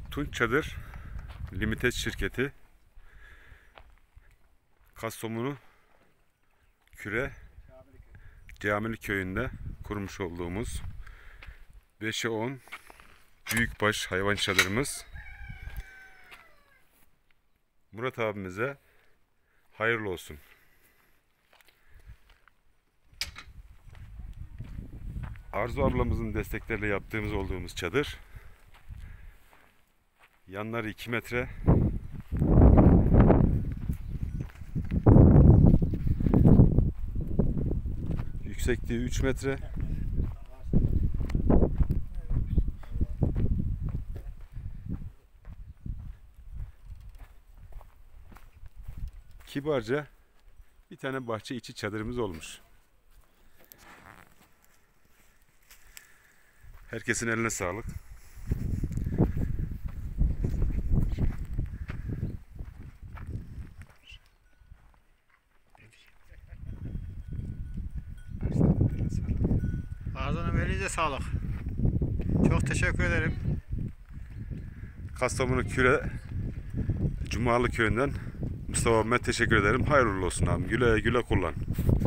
Tunç Çadır Limited şirketi Kastamonu Küre Camili köyünde kurmuş olduğumuz 5'e 10 büyükbaş hayvan çadırımız. Murat abimize hayırlı olsun. Arzu ablamızın destekleriyle yaptığımız olduğumuz çadır. Yanları 2 metre. Yüksekliği 3 metre. Kibarca bir tane bahçe içi çadırımız olmuş. Herkesin eline sağlık. Ağzına elinize sağlık. Çok teşekkür ederim. Kastamonu Küre Cumalı köyünden Mustafa Ahmet teşekkür ederim. Hayırlı olsun abi. Güle güle kullan.